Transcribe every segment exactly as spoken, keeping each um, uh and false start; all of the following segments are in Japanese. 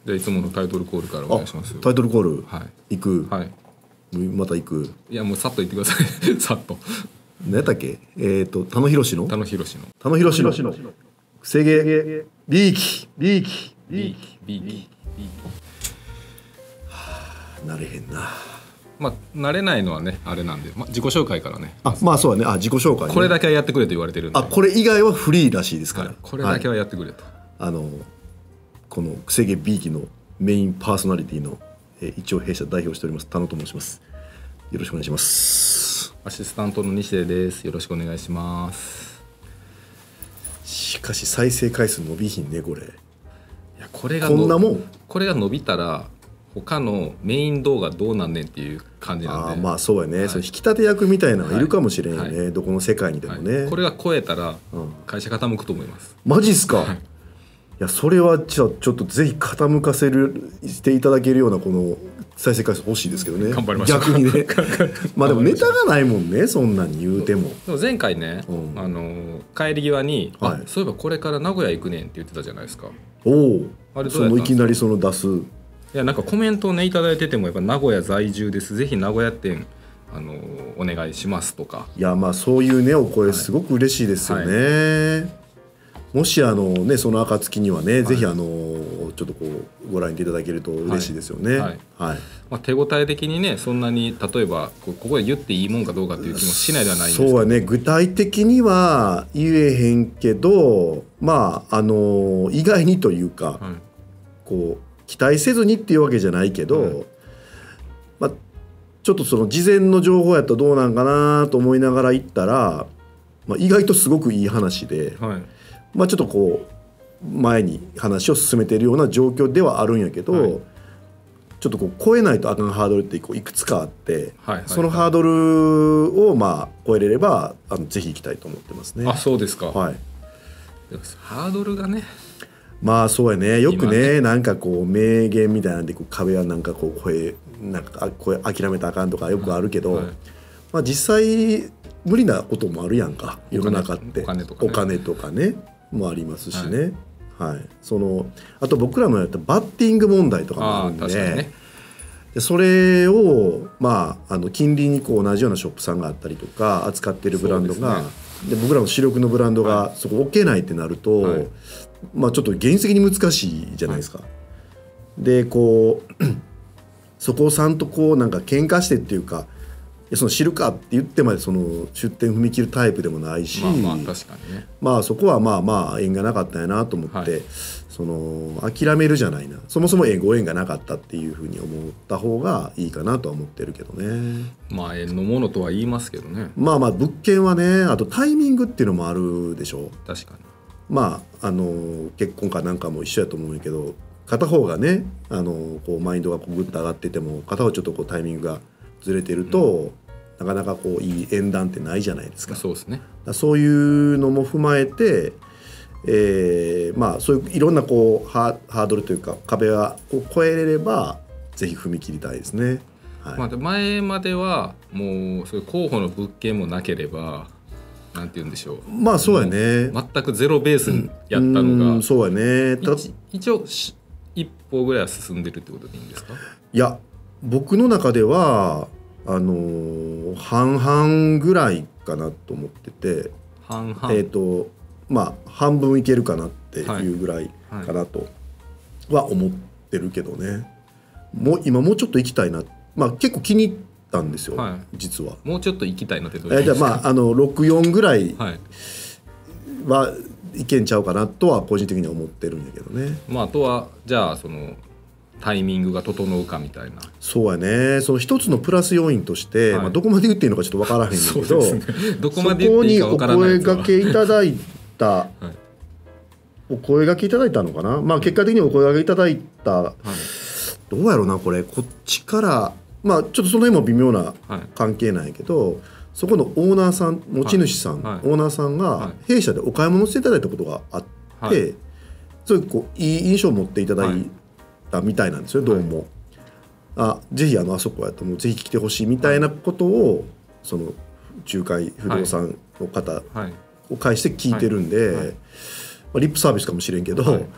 じゃあいつものタイトルコールからお願いします。 タイトルコール、 はい、 行く、 はい、 また行く。 いやもうさっと言ってくださいさっと。 何やったっけ。えっ、ー、と田野博の田野博の田野博のくせ毛ビーキビーキビーキビーキビーキ。 なれへんな。 まあ慣れないのはねあれなんで、まあ、自己紹介からね。 あまあそうだね。あ自己紹介、ね、 これだけはやってくれと言われてるんで。 あこれ以外はフリーらしいですから、 はい、これだけはやってくれと、 はい、あのこのくせ毛ビーキのメインパーソナリティの、えー、一応弊社代表しております田野と申します。よろしくお願いします。 アシスタントの西出です。よろしくお願いします。 しかし再生回数伸びひんねこれ。いやこれがこんなもん。 これが伸びたら他のメイン動画どうなんねんっていう感じなんで。 あまあそうやね、はい、その引き立て役みたいなのがいるかもしれんよね、はい、どこの世界にでもね、 はい、これが超えたら会社傾くと思います、 うん、マジっすか、はい、いやそれはじゃあちょっとぜひ傾かせるしていただけるようなこの再生回数欲しいですけどね。 頑張りましょう。 逆にねまあでもネタがないもんねそんなに言うても。 でも前回ね、うん、あの帰り際に、はい、そういえばこれから名古屋行くねんって言ってたじゃないですか。 おお。あれどうやったんですか？そのいきなりその出す。 いやなんかコメントをねいただいててもやっぱ名古屋在住ですぜひ名古屋店あのお願いしますとか。 いやまあそういうねお声すごく嬉しいですよね、はいはい、もしあのねその暁にはね、はい、ぜひあのちょっとこうご覧いただけると嬉しいですよね、はいはいはい。 まあ、手応え的にねそんなに例えばここで言っていいもんかどうかっていう気もしないではないんですけど。 そうはね具体的には言えへんけどまああの意外にというか、はい、こう期待せずにっていうわけじゃないけど、うん、まあ、ちょっとその事前の情報やったらどうなんかなと思いながら行ったら、まあ、意外とすごくいい話で、はい、まあ、ちょっとこう前に話を進めているような状況ではあるんやけど、はい、ちょっとこう超えないとあかんハードルってこういくつかあって、はいはいはい、そのハードルをまあ超えれればあのぜひ行きたいと思ってますね。 あ、そうですか。はい、ハードルがねまあそうやねよく ね, ねなんかこう名言みたいなんでこう壁はなんかこう声なんか声諦めたらあかんとかよくあるけど、はいはい、まあ、実際無理なこともあるやんか世の中って。お金とかね、お金とかねもありますしね、はいはい、そのあと僕らのやったバッティング問題とかもあるんで、ね、でそれをまああの近隣にこう同じようなショップさんがあったりとか扱ってるブランドがで、僕らの主力のブランドがそこ置けないってなると、はい、まあちょっと現実的に難しいじゃないですか、はい、でこうそこをさんとこうなんか喧嘩してっていうかその知るかって言ってまでその出店踏み切るタイプでもないし、 まあまあ確かにね、 まあそこはまあまあ縁がなかったんやなと思って、はい、その諦めるじゃないなそもそもご縁がなかったっていうふうに思った方がいいかなとは思ってるけどね。 まあ縁のものとは言いますけどね。 まあまあ物件はねあとタイミングっていうのもあるでしょ。 確かに。まああの結婚かなんかも一緒やと思うんやけど片方がねあのこうマインドがこうグッと上がってても片方ちょっとこうタイミングがずれてると、うん、なかなかこういい縁談ってないじゃないですか。 そうですね。 そういうのも踏まえて、えー、まあそういういろんなこうハードルというか壁はこう越えれればぜひ踏み切りたいですね。はい、 まあ、前まではもうそういう候補の物件もなければなんて言うんでしょう。 まあそうやね。 全くゼロベースやったのが、 うん、そうやね。 一応一歩ぐらいは進んでるってことでいいんですか？ いや僕の中ではあのー、半々ぐらいかなと思ってて半々、 えーとまあ、半分いけるかなっていうぐらいかなとは思ってるけどね、はいはい、もう今もうちょっと行きたいな、まあ、結構気に入ったんですよ、はい、実は。 もうちょっと行きたいなってどういうことですか？ えー、じゃあまああのろくじゅうよんぐらいはいけんちゃうかなとは個人的には思ってるんだけどね。 まあ、あとはじゃあそのタイミングが整うかみたいな。 そうやね。その一つのプラス要因として、はい、まあ、どこまで言っていいのかちょっと分からへんけど、ね、 どこまで言っていいか分からない。 そこにお声掛けいただいた、はい、お声掛けいただいたのかな、まあ、結果的にお声掛けいただいた、はい、どうやろうなこれこっちからまあちょっとその辺も微妙な関係なんやけど、はい、そこのオーナーさん持ち主さん、はいはい、オーナーさんが弊社でお買い物していただいたことがあって、はい、そういうこういい印象を持っていただいて、はいみたいなんですよどうも、はい、あぜひあのあそこやともうぜひ来てほしいみたいなことをその仲介不動産の方を介して聞いてるんで、はいはいはい、まあ、リップサービスかもしれんけど、はい、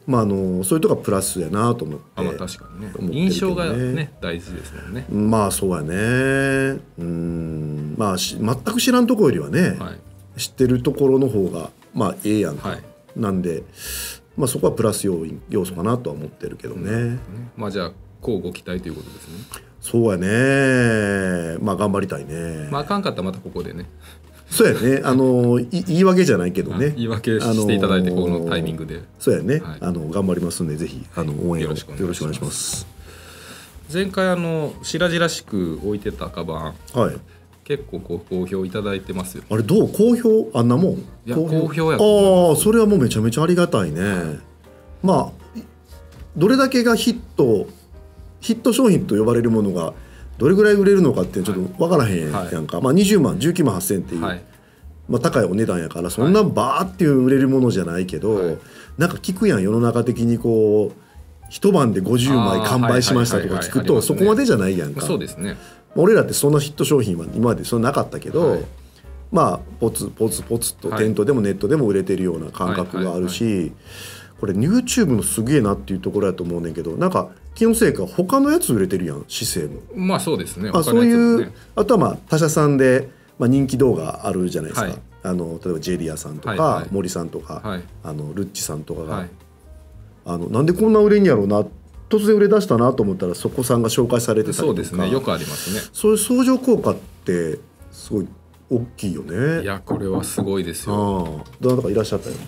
まあ、あのそういうとこがプラスやなと思って、 あ、まあ確かにね、 思ってるけどね印象がね大事ですもんね。 まあそうやね。うんまあし全く知らんとこよりはね、 はい、 知ってるところの方がまあええやんか、 はい、なんで、まあ、そこはプラス要因要素かなとは思ってるけどね、 ね、まあじゃあこうご期待ということですね。 そうやね。まあ頑張りたいね。 まああかんかったらまたここでね、 そうやね。あのい言い訳じゃないけどね。 言い訳していただいて、このタイミングで。 そうやね。 はい、 あの頑張りますんで、ぜひあの応援をよろしくお願いしよろしくお願いしま。 ます前回あの白々しく置いてたカバン、 はい。 結構こう好評いただいてますよ。 あれどう好評あんなもん？ いや好評やとああ、 思います。 それはもうめちゃめちゃありがたいね。はい、まあどれだけがヒットヒット商品と呼ばれるものがどれぐらい売れるのかってちょっと分からへんやんか。はい、まあにじゅうまんじゅうきゅうまんはっせんっていう。はい、まあ、高いお値段やからそんなバーっていう売れるものじゃないけど、はい、なんか聞くやん世の中的にこう一晩でごじゅうまい完売しましたとか聞くとそこまでじゃないやんか。 そうですね。 俺らってそんなヒット商品は今までそんななかったけど、はい、まあポツポツポツと店頭でもネットでも売れてるような感覚があるし、これ YouTube のすげえなっていうところやと思うねんけど、なんか気のせいか他のやつ売れてるやん姿勢も。 まあそうですね。 あ、そういう、あとはまあ他社さんでまあ、人気動画あるじゃないですか、はい、あの例えばジェリアさんとか、はいはい、森さんとか、はい、あのルッチさんとかが、はい、あのなんでこんな売れんやろうな突然売れ出したなと思ったらそこさんが紹介されてたりとか。 そうですね、よくありますね。 そういう相乗効果ってすごい大きいよね。 いやこれはすごいですよ。 ああ、どなたかいらっしゃったよ。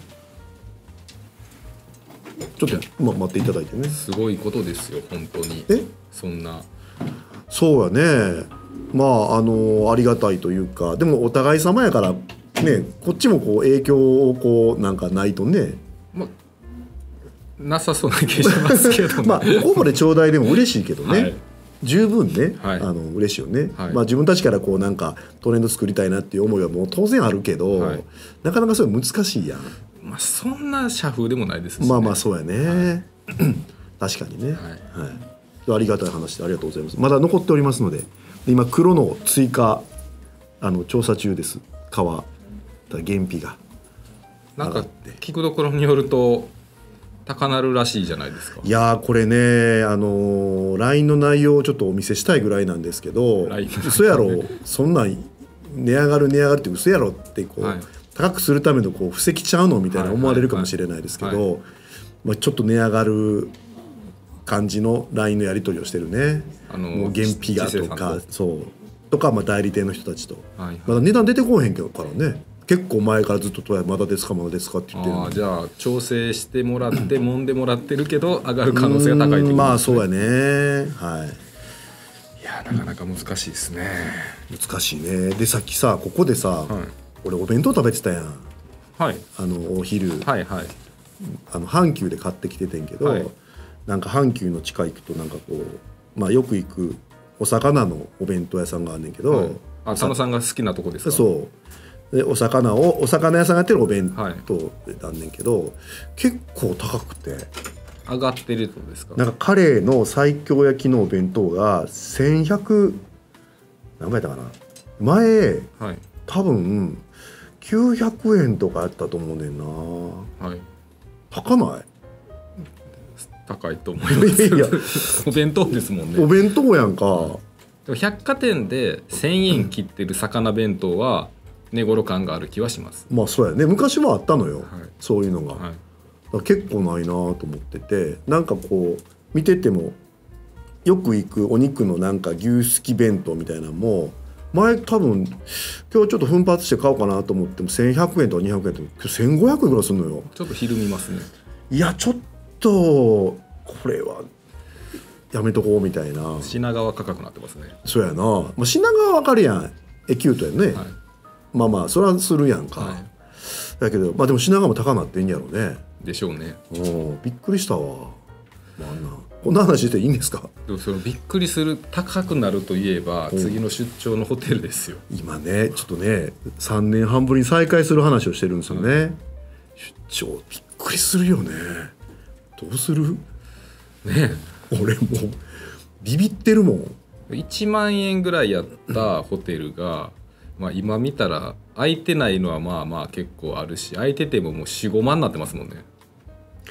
ちょっと、ま、待っていただいてね。すごいことですよ本当に。 えそんな。 そうやね。まああのありがたいというか、でもお互い様やからね、こっちもこう影響をこうなんかないとね、 ま、なさそうな気しますけどね。 まあここで頂戴でも嬉しいけどね、はい、十分ね、はい、あの嬉しいよね、はい、まあ自分たちからこうなんかトレンド作りたいなっていう思いはもう当然あるけど、はい、なかなかそれ難しいやん。 まあそんな社風でもないですしね。 まあまあそうやね、はい、確かにね、はいはい、ありがたい話でありがとうございます。まだ残っておりますので、今黒の追加あの調査中です。革原費がなんか聞くところによると高なるらしいじゃないですか。 いやーこれね、あのー、ライン の内容をちょっとお見せしたいぐらいなんですけど、嘘やろそんなん値上がる値上がるって嘘やろってこう、はい、高くするためのこう布石ちゃうのみたいな思われるかもしれないですけど、まあ、ちょっと値上がる感じの ライン のやり取りをしてるね。あのもう原費がとかそうとか、まあ、代理店の人たちと、はいはい、まだ値段出てこへんけどからね、結構前からずっとまだですかまだですかって言ってるの。 あじゃあ調整してもらって揉んでもらってるけど上がる可能性が高いってことですね。 まあそうやね、はい。 いやなかなか難しいですね。 難しいね。でさっきさここでさ、はい、俺お弁当食べてたやん、 はい、 あのお昼、 はいはい、 あの阪急で買ってきててんけど、はい、なんか阪急の地下行くとなんかこう、まあ、よく行くお魚のお弁当屋さんがあんねんけど、はい、 あ佐野さんが好きなとこですか。 そうでお魚をお魚屋さんがやってるお弁当なんねんけど、はい、結構高くて上がってるってことですか。 なんかカレーの西京焼きのお弁当がせんひゃく何倍だかな前、はい、多分きゅうひゃくえんとかやったと思うねんな、はい、高ない？ 高いと思いますいやお弁当ですもんね。 お弁当やんか。 でも百貨店でせんえん切ってる魚弁当は値頃感がある気はします。 まあそうやね、昔もあったのよ、はい、そういうのが、はい、だから結構ないなと思ってて、なんかこう見ててもよく行くお肉のなんか牛すき弁当みたいなのも前多分今日ちょっと奮発して買おうかなと思ってもせんひゃくえんとかにひゃくえんとかせんごひゃくえんぐらいするのよ。 ちょっとひるみますね。 いやちょっとこれはやめとこうみたいな。 品川価格になってますね。 そうやな、まあ、品川わかるやん、エキュートやね、はい、まあまあそれはするやんか、はい、だけどまあでも品川も高なってんやろうね。 でしょうね。 おびっくりしたわ、まあ、あんなこんな話していいんですか。 でもそのびっくりする高くなるといえば次の出張のホテルですよ。 今ねちょっとねさんねんはんぶりに再開する話をしてるんですよね、うん、出張びっくりするよね。どうするねえ俺もうビビってるもん。 いちまんえんぐらいやったホテルが、まあ、今見たら空いてないのはまあまあ結構あるし、空いててももうよん、ごまんになってますもんね。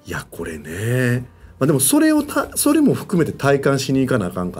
いやこれね、まあ、でもそれをたそれも含めて体感しに行かなあかんから、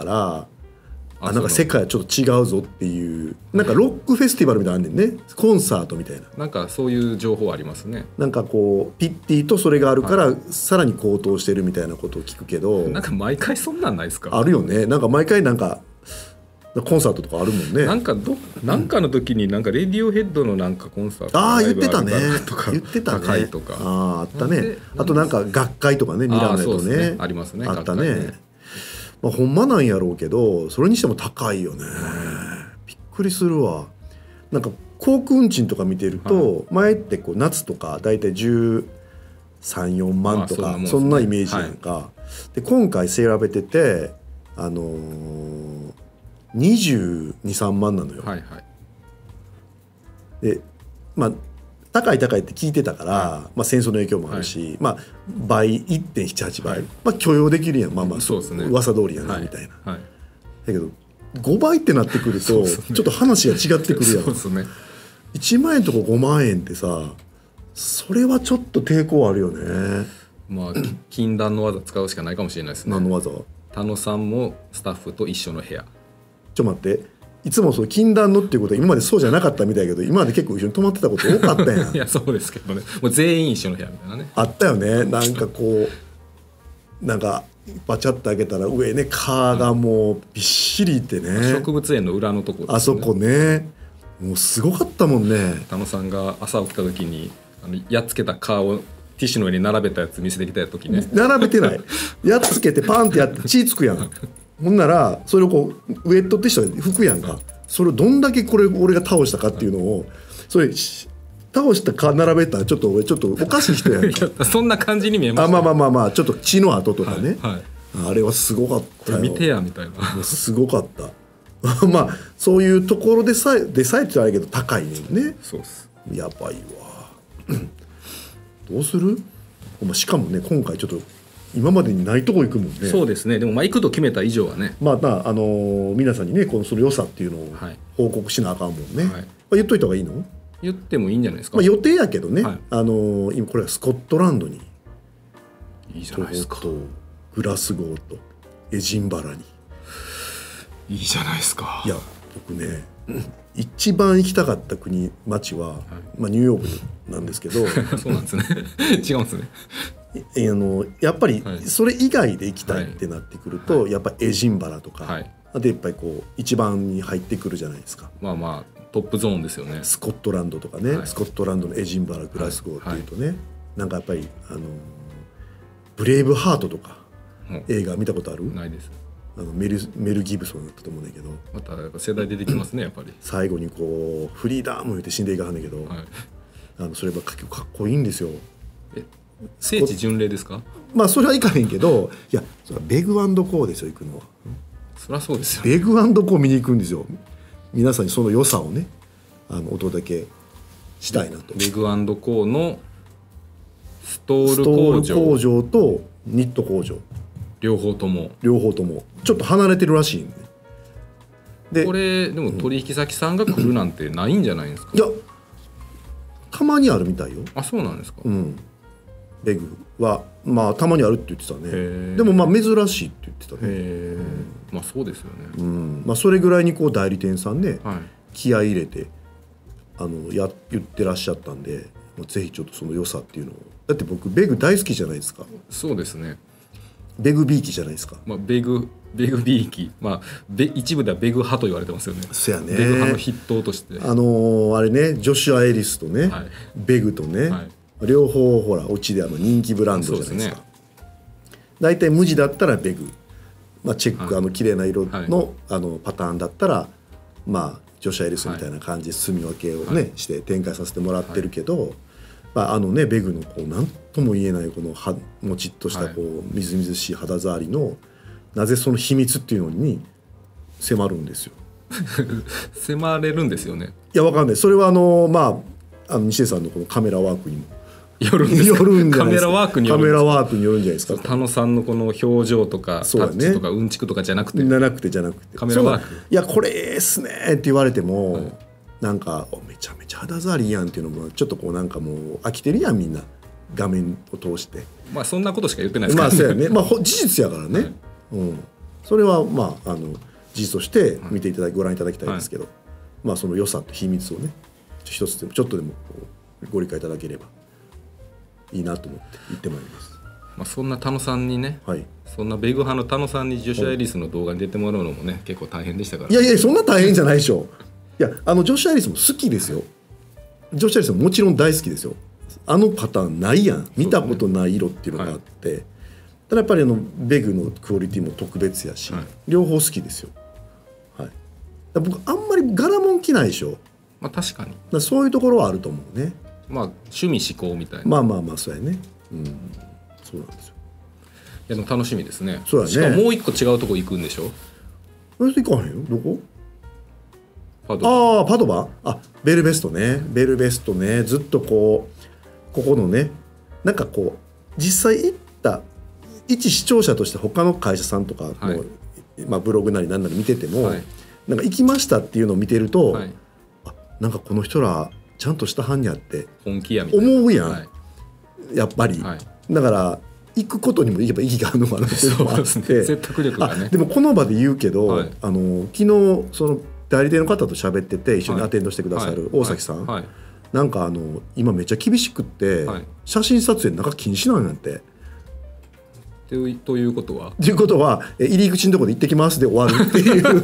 あなんか世界はちょっと違うぞっていう、なんかロックフェスティバルみたいなのあんねんね、コンサートみたいな。 なんかそういう情報ありますね。 なんかこうピッティとそれがあるからさらに高騰してるみたいなことを聞くけど、 なんか毎回そんなんないですか？ あるよね。なんか毎回なんかコンサートとかあるもんね。 なんかどなんかの時になんかレディオヘッドのなんかコンサートああ言ってたねとか言ってたね高いとかあああったね。あとなんか学会とかねミラノとね、 ねありますね。 あったね。 ねまあ、ほんまなんやろうけどそれにしても高いよね。びっくりするわ。なんか航空運賃とか見てると、はい、前ってこう夏とかだいたいじゅうさん、よんまんとか、まあ そんなもんですね、そんなイメージなんか、はい、で今回調べててあのー、にじゅうに、さんまんなのよ。 はいはい、 でまあ高い高いって聞いてたから、はい、まあ、戦争の影響もあるし、はい、まあ、倍 いってんななはち 倍、はい、まあ、許容できるやん、まあまあそうですね、噂通りやな、はい、みたいな、はい、だけどごばいってなってくると、ね、ちょっと話が違ってくるやん。そうですね、いちまんえんとかごまんえんってさそれはちょっと抵抗あるよね。 まあ禁断の技使うしかないかもしれないですね。 何の技？ 田野さんもスタッフと一緒の部屋。 ちょっと待って、いつもそう禁断のっていうことは今までそうじゃなかったみたいやけど、今まで結構一緒に泊まってたこと多かったやん。 いやそうですけどね、もう全員一緒の部屋みたいなね。 あったよね。なんかこうなんかバチャッと開けたら上ね蚊がもうびっしりいてね、うん、植物園の裏のとこです、ね、 あそこねもうすごかったもんね。 田野さんが朝起きた時にあのやっつけた蚊をティッシュの上に並べたやつ見せてきた時ね、 並べてないやっつけてパンってやって血つくやん。ほんならそれをこうウェットティッシュで拭くやんか。それをどんだけこれ俺が倒したかっていうのをそれ倒したか並べたらちょっと俺ちょっとおかしい人やんか。 いやそんな感じに見えました、 ね、あまあまあまあまあちょっと血の跡とかね、はいはい、あれはすごかったよ。 これ見てやみたいなすごかったまあそういうところでさえでさえって言ったらあれやけど高いねんね。 そうっす。 やばいわどうする？しかもね今回ちょっと今までにないとこ行くもんね。 そうですね。でもまあ行くと決めた以上はね、 まあまああのー、皆さんにねこのその良さっていうのを報告しなあかんもんね、はい、まあ、言っといた方がいいの？ 言ってもいいんじゃないですか。 まあ、予定やけどね、はい、あのー、今これはスコットランドにいいじゃないですか。 とグラスゴーとエジンバラにいいじゃないですか。 いや僕ね一番行きたかった国町は、はい、まあ、ニューヨークなんですけどそうなんですね違うんですね。 あのやっぱりそれ以外で行きたいってなってくると、はい、やっぱエジンバラとか、はい、でやっぱりこう一番に入ってくるじゃないですか。 まあまあトップゾーンですよね。 スコットランドとかね、はい、スコットランドのエジンバラグラスゴーっていうとね、はいはい、なんかやっぱりあのブレイブハートとか、うん、映画見たことある？ ないです。 あのメル、メルギブソンだったと思うんだけど、 またやっぱ世代出てきますねやっぱり。 最後にこうフリーダーム言って死んでいかはんだけど、はい、あのそればかっこいいんですよ。 え聖地巡礼ですか？ まあそれはいかへんけど、いやそれはベグ&コーですよ行くのは。 そりゃそうですよ、 ね、ベグ&コー見に行くんですよ。皆さんにその良さをねあのお届けしたいなと。 ベグ&コーのストール工場工場とニット工場両方とも両方ともちょっと離れてるらしいんで。 でこれでも取引先さんが来るなんてないんじゃないんですか？ いやたまにあるみたいよ。 あ、そうなんですか。 うん、ベグはまあたまにあるって言ってたね。でもまあ珍しいって言ってたね。 へ、うん、まあそうですよね、 うん、まあ、それぐらいにこう代理店さんね、はい、気合い入れてあのや言ってらっしゃったんで、まあ、ぜひちょっとその良さっていうのを。だって僕ベグ大好きじゃないですか。 そうですね。 ベグビーキじゃないですか。 まあ、ベグベグビーキ、まあ、ベ一部ではベグ派と言われてますよね。 そうやね。 ベグ派の筆頭として、 あのー、あれねジョシュア・エリスとね、はい、ベグとね、はい、両方ほらうちであの人気ブランドじゃないですか。だいたい無地だったらベグ、まあ、チェック、はい、あの綺麗な色の、はい、あのパターンだったらまあジョシュア・エリスみたいな感じで住み分けをね、はい、して展開させてもらってるけど、はい、まあ、あのねベグのこう何とも言えないこのはもちっとしたこうみずみずしい肌触りのなぜその秘密っていうのに迫るんですよ迫れるんですよね。 いやわかんない。それはあのまああの西出さんのこのカメラワークにもよるんですか。 よるんじゃないですか。 カメラワークによるんですか。 カメラワークによるんじゃないですか。 田野さんのこの表情とかタッチとかうんちくとかじゃなくて、 じゃなくてじゃなくてカメラワーク。 いやこれええっすねって言われても、はい、なんかめちゃめちゃ肌触りやんっていうのもちょっとこうなんかもう飽きてるやんみんな画面を通して。 まあそんなことしか言ってないですからまあそうやね、まあほ事実やからね、 はいうん、それはまああの事実として見ていただきご覧いただきたいですけど、はい、まあその良さと秘密をね一つでもちょっとでもご理解いただければいいなと思って言ってまいります。 まあそんな田野さんにね、はい、そんなベグ派の田野さんにジョシュ・アイリスの動画に出てもらうのもね結構大変でしたから、ね、 いやいやそんな大変じゃないでしょいやあのジョシュ・アイリスも好きですよ。ジョシュ・アイリスももちろん大好きですよ。あのパターンないやん、見たことない色っていうのがあって、ねはい、ただやっぱりあのベグのクオリティも特別やし、はい、両方好きですよ、はい、僕あんまり柄もん着ないでしょ。 まあ確かにだそういうところはあると思うね。 まあ趣味思考みたいなまあまあまあそうやね、うん、そうなんですよ。 いやでも楽しみですね。 そうやね。 しかももう一個違うとこ行くんでしょ。 行かへんよ。どこ？ パドバ。 ああパドバ。あベルベストね。ベルベストね。ずっとこうここのねなんかこう実際行った一視聴者として他の会社さんとかの、はいまあ、ブログなり何なり見てても、はい、なんか行きましたっていうのを見てると、はい、あなんかこの人らちゃんとしたはんにあって本気やみたいな思うやん、 はい、 やっぱり、はい、だから行くことにも行けば意義があるのかなっていうのもあって、ね、 説得力がね。 でもこの場で言うけど、はい、あの昨日その代理店の方と喋ってて一緒にアテンドしてくださる大崎さん、はいはいはい、なんかあの今めっちゃ厳しくって、はい、写真撮影なんか禁止なんやって。 ということはということは入り口のところで行ってきますで終わるっていう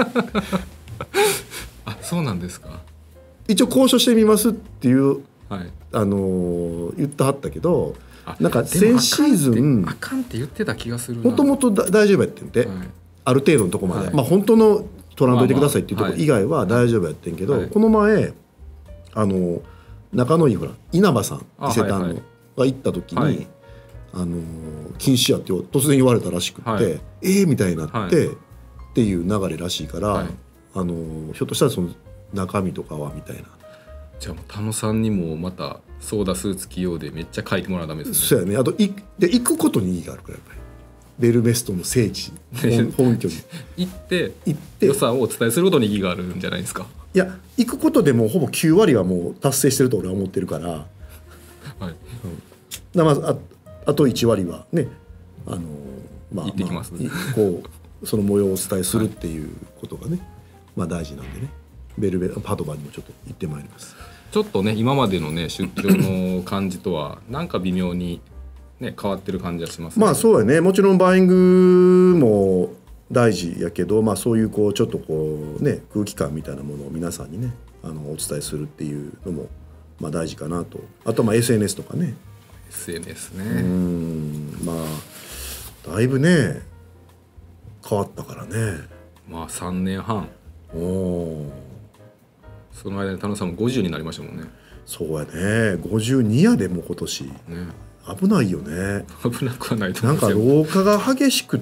あそうなんですか。 一応交渉してみますっていう、 はい、 あの言ってはったけどなんか先シーズンあかんって言ってた気がするな。 もともと大丈夫やってんて、はい、ある程度のとこまで、はい、まあ本当の取らんといてくださいっていうところ以外は大丈夫やってんけど、まあまあはい、この前あの仲のいいほら稲葉さん伊勢丹の、はいはい、が行った時に、はい、あの禁止やって突然言われたらしくって、はい、えーみたいになって、はい、っていう流れらしいから、はい、あのひょっとしたらその中身とかはみたいな。 じゃあもう田野さんにもまたソーダスーツ起用でめっちゃ書いてもらうためですね。 そうやね。あといで行くことに意義があるからやっぱりベルベストの聖地本拠に行って行って良さをお伝えすることに意義があるんじゃないですか。 いや行くことでもほぼきゅう割はもう達成してると俺は思ってるから、はいうん、だまあ、あ, あといち割はねあの、まあ、 行ってきます、ねまあ、こうその模様をお伝えするっていうことがね、はいまあ、大事なんでねベルベパドバにもちょっと行ってまいります。 ちょっとね今までのね出張の感じとはなんか微妙に、ね、変わってる感じはしますね。 まあそうやね。もちろんバイングも大事やけど、まあ、そういうこうちょっとこう、ね、空気感みたいなものを皆さんにねあのお伝えするっていうのも、まあ、大事かなと。あとまあ エスエヌエス とかねエスエヌエス ねうんまあだいぶね変わったからね。 まあさんねんはんおその間に田野さんもごじゅうになりましたもんね。 そうやねごじゅうにやでも今年、ね、危ないよね。 危なくはないと思いますよ。なんか老化が激しくって、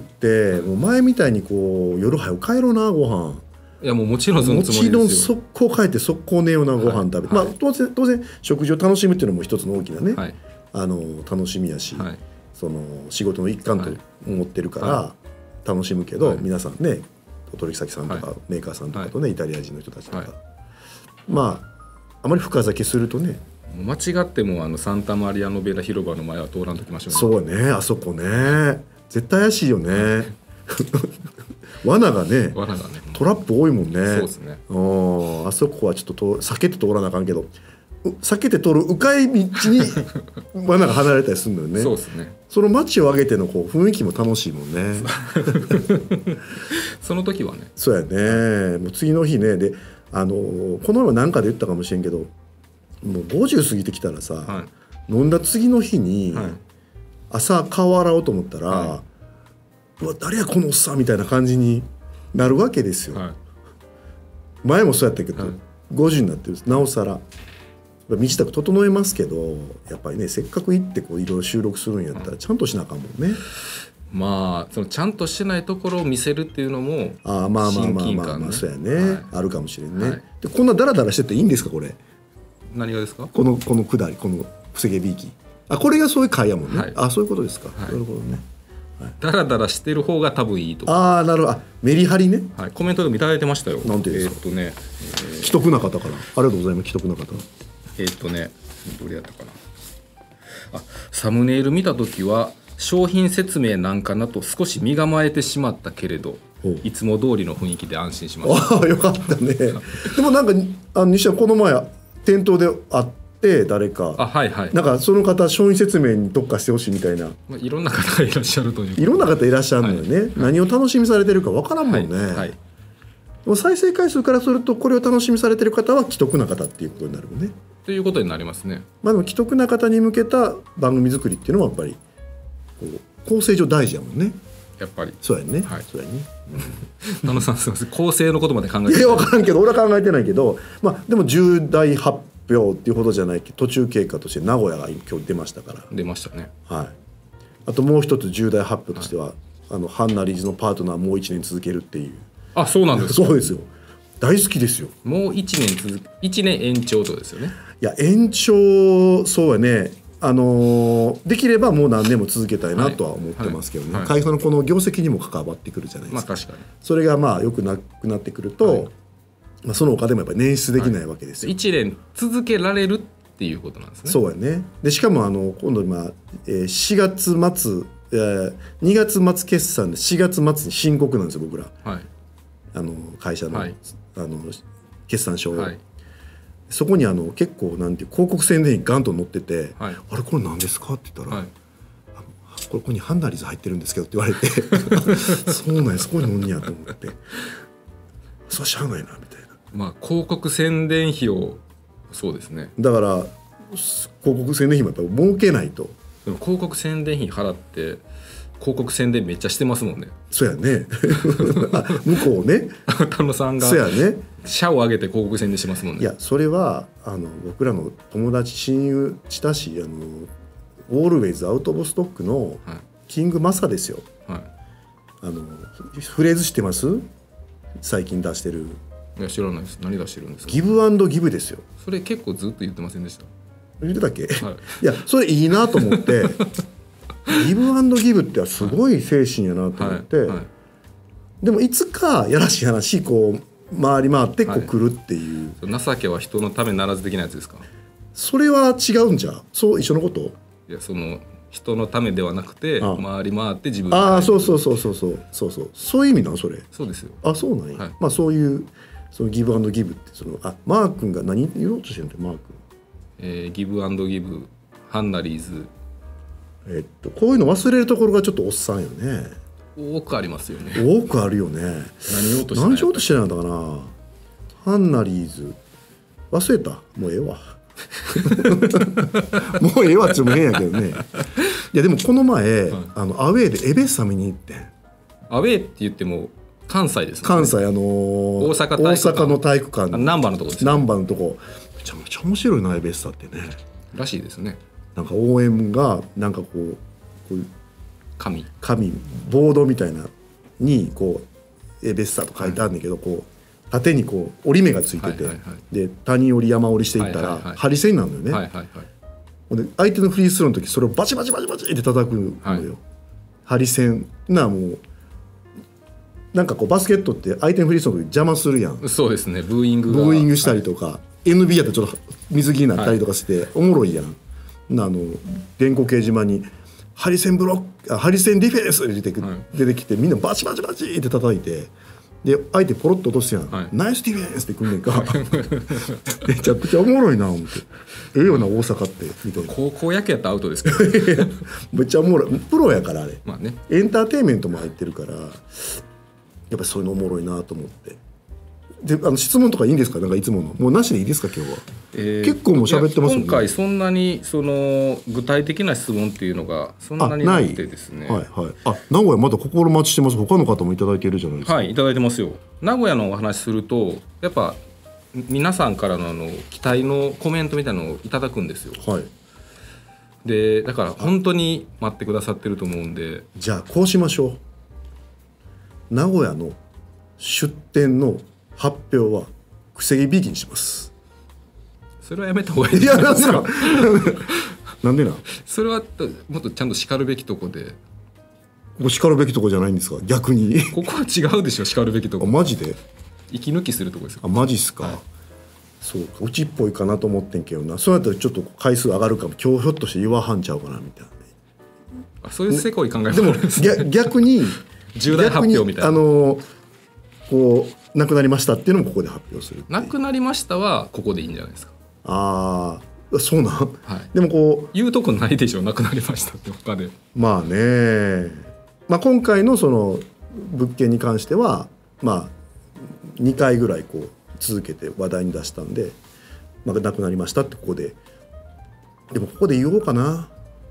もう前みたいにこう夜早く帰ろうなご飯。 いやもうもちろんそのつもりですよ。 もちろん速攻帰って速攻寝ようなご飯食べて、はい、まあ当然当然食事を楽しむっていうのも一つの大きなね、はい、あの楽しみやし、はい、その仕事の一環と思ってるから楽しむけど、はい、皆さんねお取引先さんとか、はい、メーカーさんとかとね、はい、イタリア人の人たちとか、はい、まああまり深酒するとね間違ってもあのサンタマリアノベラ広場の前は通らんときましょうね。 そうねあそこね絶対怪しいよね罠がね罠がねトラップ多いもんね。 そうですね。 あそこはちょっと避けて通らなあかんけど避けて通る迂回道に罠が離れたりするのよね。 そうですね。その街を挙げてのこう雰囲気も楽しいもんねその時はねそうやね。もう次の日ねであのこの前は何かで言ったかもしれんけどもうごじゅう過ぎてきたらさ、はい、飲んだ次の日に、はい、朝顔洗おうと思ったら、はい、うわ誰やこのおっさんみたいな感じになるわけですよ、はい、前もそうやったけど、はい、ごじゅうになってるなおさら身支度整えますけどやっぱりねせっかく行ってこういろいろ収録するんやったらちゃんとしなあかんもんね。 まあそのちゃんとしてないところを見せるっていうのもあまあまあまあまあまあそうやね、はい、あるかもしれんね、はい、でこんなダラダラしてていいんですかこれ。 何がですか。 このこのくだりこの防げびいきあこれがそういう回やもんね、はい、あそういうことですか、はい、なるほどね、 はい、ダラダラしてる方が多分いいと。 ああなるほど。あメリハリね、 はい、コメントでもいただいてましたよ。 なんていうんですか。 えー、っとね、 えー、既得な方からありがとうございます。既得な方えー、っとねどれやったかなあ、サムネイル見た時は商品説明なんかなと少し身構えてしまったけれど、いつも通りの雰囲気で安心しました。 ああよかったね。でもなんかあの西はこの前店頭で会って誰か、 あ、はいはい、 なんかその方商品説明に特化してほしいみたいな、 まあ、いろんな方がいらっしゃるという、 いろんな方いらっしゃるのよね、はい、何を楽しみされてるかわからんもんね、はいはい、でも再生回数からするとこれを楽しみされてる方は既得な方っていうことになるもんね。 ということになりますね。 まあでも既得な方に向けた番組作りっていうのはやっぱりこう構成上大事やもんね。 やっぱりそうやね、 はい、 そうやね。 田野さんすみません、構成のことまで考えていや分からんけど俺は考えてないけど、まあでも重大発表っていうほどじゃないけど途中経過として名古屋が今日出ましたから。 出ましたね。 はい。あともう一つ重大発表としては、はい、あのハンナリーズのパートナーもういちねん続けるっていう。 あ、そうなんですか。 そうですよ。大好きですよ。 もういちねん続く、いちねん延長とですよね。 いや延長そうやね。あのー、できればもう何年も続けたいなとは思ってますけどね、はいはい、会社のこの業績にも関わってくるじゃないですか、 まあ、確かにそれがまあよくなくなってくると、はい、まあ、その他でもやっぱり捻出できないわけですよ、 はい、いちねん続けられるっていうことなんですね。 そうやね。でしかもあの今度今、えー、しがつ末、えー、にがつ末決算でしがつ末に申告なんですよ僕ら、はい、あの会社の、はい、あの決算書を、はい、そこにあの結構なんていう広告宣伝費ガンと載ってて、はい、あれこれ何ですかって言ったら、はい、あのこれここにハンナリーズ入ってるんですけどって言われてそうなんや、そこに載んねやと思ってそうしゃあないなみたいな。 まあ広告宣伝費をそうですね。 だから広告宣伝費もやっぱり儲けないと。 でも広告宣伝費払って広告宣伝めっちゃしてますもんね。 そうやねあ向こうね田野さんがそうやね社を挙げて広告宣伝しますもんね。 いやそれはあの僕らの友達親友親しいあのオールウェイズアウト・オブ・ストックのキングマサですよ、はい、あのフレーズ知ってます？最近出してる。 いや知らないです。何出してるんですか？ ギブアンドギブですよ。 それ結構ずっと言ってませんでした？ 言ってたっけ、はい、いやそれいいなと思ってギブアンドギブってすごい精神やなと思って、はいはいはい、でもいつかやらしい話こう回り回ってこう来るっていう、 はい、情けは人のためならず的なやつですか？ それは違うんじゃ。そう一緒のこと？ いやその人のためではなくてああ回り回って自分ああそうそうそうそうそうそうそうそういう意味なのそれ。 そうですよ。 あそうなんや、はい、まあそういうそのギブアンドギブってそのあマー君が何言おうとしてるんだよマー君、 えー、ギブアンドギブハンナリーズえっとこういうの忘れるところがちょっとおっさんよね。 多くありますよね。 多くあるよね。 何言おうとして何しようとしてないのかな。ハンナリーズ忘れた。もうええわもうええわっちゅうも変やけどね。いやでもこの前、はい、あのアウェーでエベッサ見に行ってん。 アウェーって言っても関西ですね。 関西あのー、 大阪、 大阪の体育館難波のとこですね。 難波のとこめちゃめちゃ面白いなエベッサってね。 らしいですね。 なんか応援がなんかこうこういう紙紙ボードみたいなにこうエベッサと書いてあるんだけど、はい、こう縦にこう折り目がついてて、はいはいはい、で谷折り山折りしていったら、はいはいはい、針線なんだよね、はいはいはい、で相手のフリースローの時それをバチバチバチバチって叩くのよ、はい、針線なもうなんかこうバスケットって相手のフリースローの時邪魔するやん。 そうですね。ブーイングがブーイングしたりとか、はい、エヌビーエー だとちょっと水着になったりとかして、はい、おもろいやん。あの電光掲示板にハリセンブロック、ハリセンディフェンス出てく、はい、出てきてみんなバチバチバチって叩いてで相手ポロッと落とすやん、はい、ナイスディフェンスってくんねんかめちゃくちゃおもろいな思ってええよな大阪ってみたいな。 高校野球やったらアウトですけどめっちゃおもろい。プロやからあれ、 まあね、 エンターテインメントも入ってるからやっぱりそういうのおもろいなと思って。であの質問とかいいんですか？なんかいつものもうなしでいいですか今日は、えー、結構もう喋ってますもんね。 今回そんなにその具体的な質問っていうのがそんなになくてですね。 はいはい、あ名古屋まだ心待ちしてます。他の方もいただいてるじゃないですか。 はいいただいてますよ。名古屋のお話するとやっぱ皆さんからのあの期待のコメントみたいなのをいただくんですよ。はい、でだから本当に待ってくださってると思うんで、 じゃあこうしましょう。名古屋の出店の発表はくせ毛ビギにします。 それはやめた方がいいじゃないですか。 なんでな。 それはもっとちゃんと叱るべきとこで。 ここ叱るべきとこじゃないんですか逆に。 ここは違うでしょ叱るべきとこ。 あマジで。 息抜きするとこですよ。 あマジっすか、はい、 そうか、うちっぽいかなと思ってんけどな。そうやったらちょっと回数上がるかも。今日ひょっとして言わはんちゃうかなみたいなね。 あ、そういうせこい考えでも逆に重大発表みたいな、 あのこう亡くなりましたっていうのもここで発表する。 亡くなりましたはここでいいんじゃないですか。 ああ、そうなん、はい、 でもこう言うとこないでしょ、亡くなりましたって他で。 まあね、まあ、今回のその物件に関してはまあにかいぐらいこう続けて話題に出したんで、まあ、亡くなりましたってここで、でもここで言おうかな。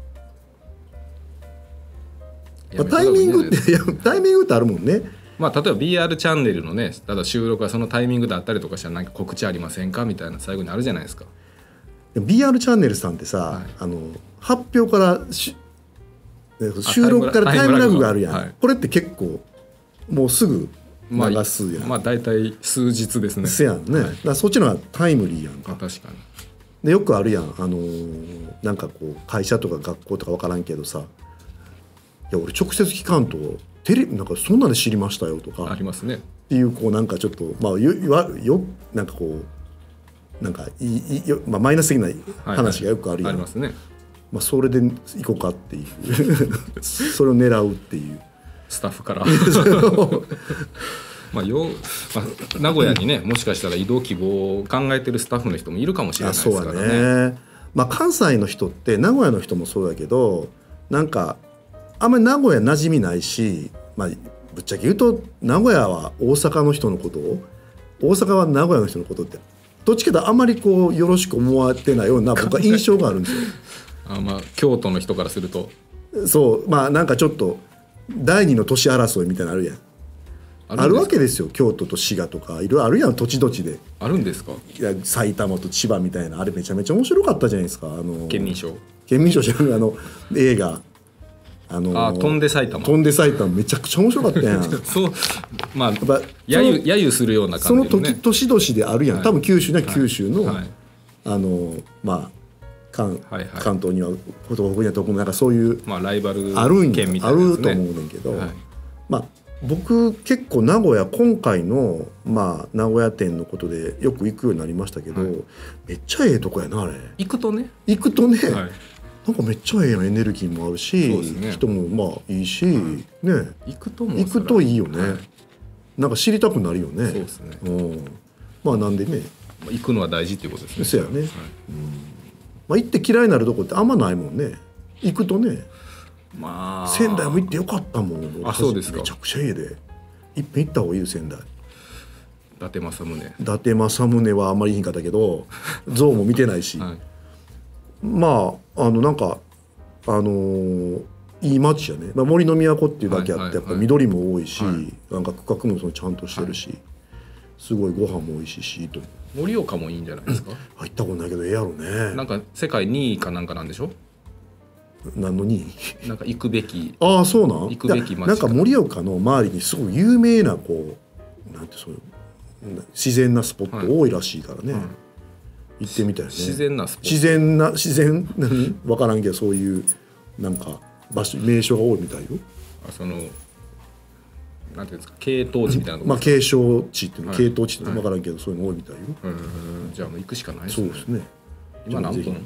まあ、タイミングっていやタイミングってあるもんね。 まあ、例えば ビーアール チャンネルのね、ただ収録はそのタイミングであったりとかしたらなんか告知ありませんかみたいな最後にあるじゃないですか。 ビーアール チャンネルさんってさ、はい、あの発表からし収録からタイムラグがあるやん、はい、これって結構もうすぐ流すやん。 まあ大体数日ですね。 せやんね、はい、だからそっちのはタイムリーやんか。 確かに。 でよくあるやん、あのー、なんかこう会社とか学校とか分からんけどさ、いや俺直接聞かんとテレビなんかそんなで知りましたよとかありますねっていうこうなんかちょっとまあよよなんかこうなんかいいよ、まあ、マイナス的な話がよくあるやん、 はいはい、ありますね。 まあ、それで行こうかっていうそれを狙うっていうスタッフからまあよ、まあ、名古屋にねもしかしたら移動希望を考えてるスタッフの人もいるかもしれないですからね。そうだね、 まあ、関西の人って名古屋の人もそうだけどなんかあんまり名古屋馴染みないし、まあ、ぶっちゃけ言うと名古屋は大阪の人のことを大阪は名古屋の人のことってどっちかというとあんまりこうよろしく思われてないような僕は印象があるんですよあ、まあ、京都の人からするとそうまあなんかちょっと第二の都市争いみたいなのあるやん。あるわけですよ。京都と滋賀とかいろいろあるやん、土地土地で。 あるんですか。 いや埼玉と千葉みたいな、あれめちゃめちゃ面白かったじゃないですか。あの県民賞県民賞じゃなくてあの映画あのあ飛んで埼玉飛んで埼玉めちゃくちゃ面白かったやんそうまあ揶揄揶揄するような感じの、ね、 その都市都市であるやん、はい、多分九州には九州の、 はいはい、 あのまあ関、はいはい、関東には東北には東北なんかそういう、 まあ、ライバルある県みたいなやつ、ね、 あると思うねんけど、 はい、 まあ僕結構名古屋今回の、まあ、名古屋店のことでよく行くようになりましたけど、はい、めっちゃええとこやなあれ。 行くとね行くとね、 はい、 なんかめっちゃええやん、エネルギーもあるし、ね、人もまあいいし、はい、ね行くとも行くといいよね、 はい、 なんか知りたくなるよね。 そうですね、 うん、まあなんでね行くのは大事っていうことですね。 そうやね、はい、うん、まあ、行って嫌いになるとこってあんまないもんね。行くとね、まあ、仙台も行ってよかったもん。 あ、そうですか。 めちゃくちゃいいで。いっぺん行った方がいいよ仙台。 伊達政宗。 伊達政宗はあんまりいいんかったけど像も見てないし、はい、まああのなんかあのー、いい街やね、まあ、森の都っていうだけあって、はいはいはい、やっぱ緑も多いし、はい、なんか区画もそのちゃんとしてるし、はい、すごいご飯も美味しいしと。 盛岡もいいんじゃないですか。 入ったことないけどええやろね。 なんか世界にいかなんかなんでしょ。 何のになんか行くべき。 ああそうなん。 行くべき街か。 なんか盛岡の周りにすごい有名なこうなんてそういう自然なスポット多いらしいからね、はいはい、行ってみたいね。 自然なスポット。 自然な自然何分からんけどそういうなんか場所名所が多いみたいよ。 あそのなんていうんですか、景湯地みたいなところ。 まあ景勝地っていうの、はい、景湯地って分からんけど、はい、そういうの多いみたいよ。 うんじゃあもう行くしかないですね。 そうですね。 今何分？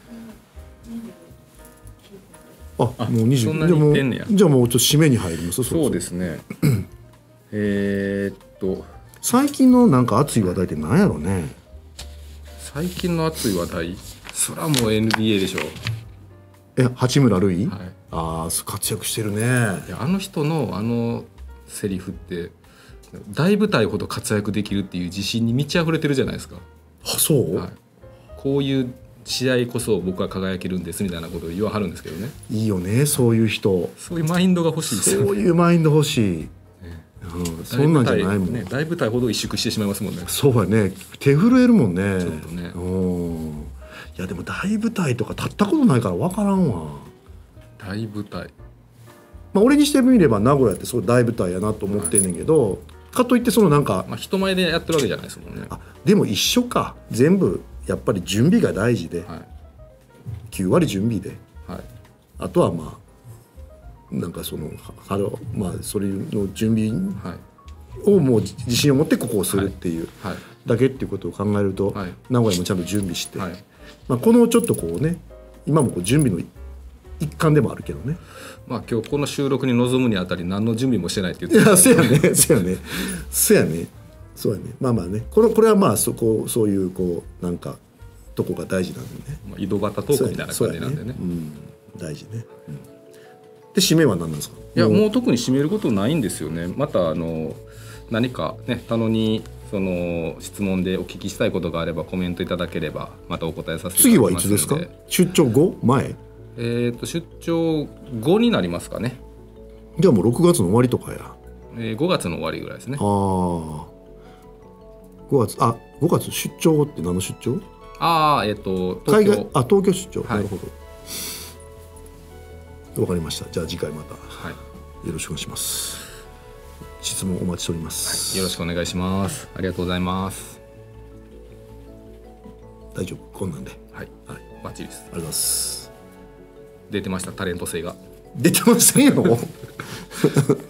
あ, あもうにじゅう。そんなに行ってんねや。じゃあもうちょっと締めに入ります。 そうですねえっと最近のなんか熱い話題って何やろね。 最近の熱い話題、それはもう エヌビーエー でしょ。 え八村塁、はい、ああ活躍してるね。いやあの人のあのセリフって大舞台ほど活躍できるっていう自信に満ち溢れてるじゃないですか。 あそう、 はい、こういう試合こそ僕は輝けるんですみたいなことを言わはるんですけどね。 いいよねそういう人。 そういうマインドが欲しいですよね。 そういうマインド欲しい、ね、うん、そんなんじゃないもんね。 大舞台ほど萎縮してしまいますもんね。 そうやね、手震えるもんね。 ちょっとね。 うんいやでも大舞台とか立ったことないから分からんわ。大舞台、 まあ、俺にしてみれば名古屋ってすごい大舞台やなと思ってんねんけど、はい、かといってそのなんか、 まあ、人前でやってるわけじゃないですもんね。 あでも一緒か。全部やっぱり準備が大事で、はい、きゅうわり準備で、はい、あとはまあなんかそのまあそれの準備をもう自信を持ってここをするっていうだけっていうことを考えると、はい、名古屋もちゃんと準備して、はい、まあ、このちょっとこうね今もこう準備の一環でもあるけどね、 まあ今日この収録に臨むにあたり何の準備もしてないって言ってた、ね、いやそうやねそうやねそうやねそうやねまあまあねこれこれはまあそこそういうこうなんかとこが大事なんでね、 まあ、井戸端トークみたいな感じなんでね、 うん、大事ね、うん、で締めは何なんですか？ いやもう特に締めることないんですよね。またあの何かね他のにその質問でお聞きしたいことがあればコメントいただければまたお答えさせていただきますので。 次はいつですか？出張後？前？ えっと出張後になりますかね。 じゃあもうろくがつの終わりとかや、 えー、ごがつの終わりぐらいですね。 ああごがつあごがつ出張後って何の出張？ ああえっ、ー、と東京、 海外あ東京出張、 はい、 なるほどわかりました。じゃあ次回また、 はい、 よろしくお願いします。質問お待ちしております、 はい、よろしくお願いします。ありがとうございます。 大丈夫こんなんで、 はい、はい、バッチリです。ありがとうございます。 出てましたタレント性が出てませんよ